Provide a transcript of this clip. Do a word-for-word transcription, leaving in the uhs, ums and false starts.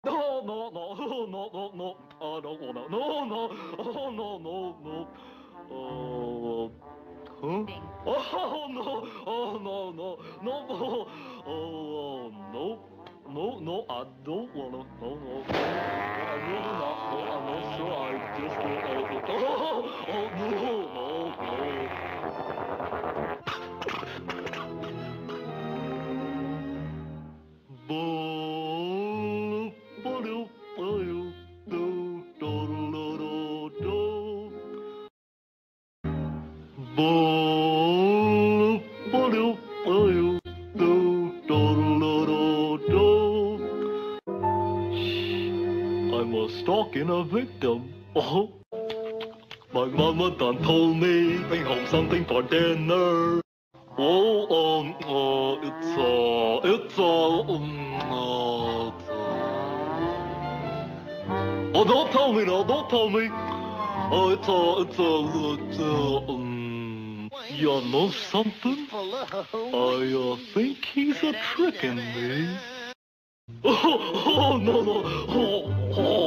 No, no, no, no, no, no. I don't wanna. No, no, oh, no, no, no. Oh, huh? Oh, no, oh, no, no, no, no. Oh, no. No, no, I don't wanna. No, no. I really not. No, I'm not sure. I just don't. Oh, oh, oh, no, no, no. I'm a stalking a victim. Oh, my mama done told me bring home something for dinner. Oh, um, uh, it's uh, it's uh, um, uh, it's, uh, oh, don't tell me now, don't tell me. Oh, it's uh, it's uh, it's uh, um, you know something? I uh, think he's a tricking me. Oh, oh, no, no. Oh,